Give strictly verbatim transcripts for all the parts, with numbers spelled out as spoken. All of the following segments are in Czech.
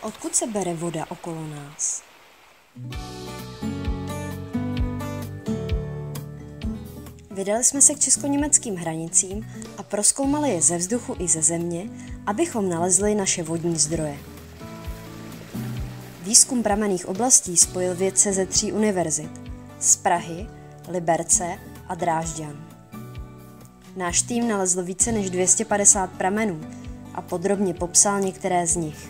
Odkud se bere voda okolo nás? Vydali jsme se k česko-německým hranicím a prozkoumali je ze vzduchu i ze země, abychom nalezli naše vodní zdroje. Výzkum pramenných oblastí spojil vědce ze tří univerzit – z Prahy, Liberce a Drážďan. Náš tým nalezl více než dvě stě padesát pramenů a podrobně popsal některé z nich.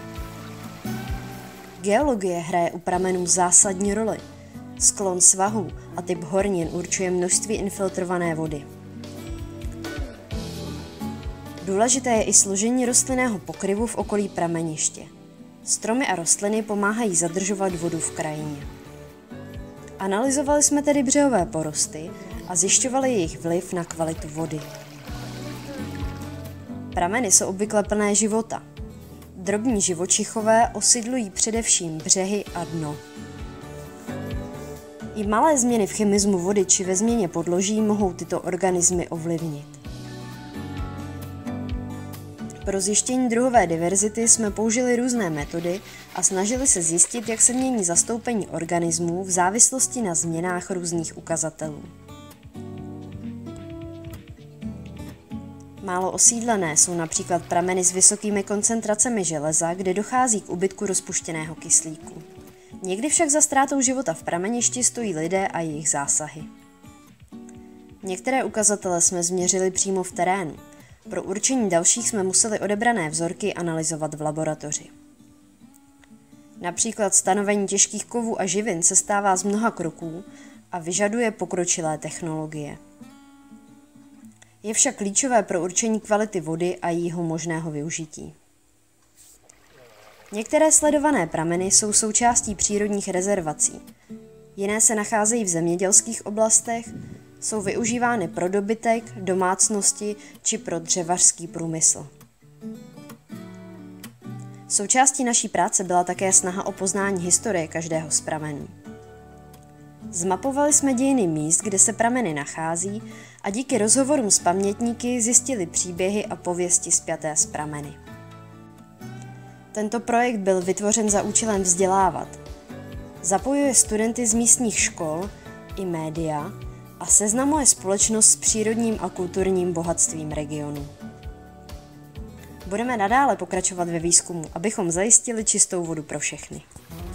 Geologie hraje u pramenů zásadní roli. Sklon svahů a typ hornin určuje množství infiltrované vody. Důležité je i složení rostlinného pokryvu v okolí prameniště. Stromy a rostliny pomáhají zadržovat vodu v krajině. Analyzovali jsme tedy břehové porosty a zjišťovali jejich vliv na kvalitu vody. Prameny jsou obvykle plné života. Drobní živočichové osídlují především břehy a dno. I malé změny v chemismu vody či ve změně podloží mohou tyto organismy ovlivnit. Pro zjištění druhové diverzity jsme použili různé metody a snažili se zjistit, jak se mění zastoupení organismů v závislosti na změnách různých ukazatelů. Málo osídlené jsou například prameny s vysokými koncentracemi železa, kde dochází k úbytku rozpuštěného kyslíku. Někdy však za ztrátou života v prameništi stojí lidé a jejich zásahy. Některé ukazatele jsme změřili přímo v terénu. Pro určení dalších jsme museli odebrané vzorky analyzovat v laboratoři. Například stanovení těžkých kovů a živin se stává z mnoha kroků a vyžaduje pokročilé technologie. Je však klíčové pro určení kvality vody a jejího možného využití. Některé sledované prameny jsou součástí přírodních rezervací, jiné se nacházejí v zemědělských oblastech, jsou využívány pro dobytek, domácnosti či pro dřevařský průmysl. Součástí naší práce byla také snaha o poznání historie každého z pramenů. Zmapovali jsme dějiny míst, kde se prameny nachází, a díky rozhovorům s pamětníky zjistili příběhy a pověsti spjaté s prameny. Tento projekt byl vytvořen za účelem vzdělávat. Zapojuje studenty z místních škol i média a seznamuje společnost s přírodním a kulturním bohatstvím regionu. Budeme nadále pokračovat ve výzkumu, abychom zajistili čistou vodu pro všechny.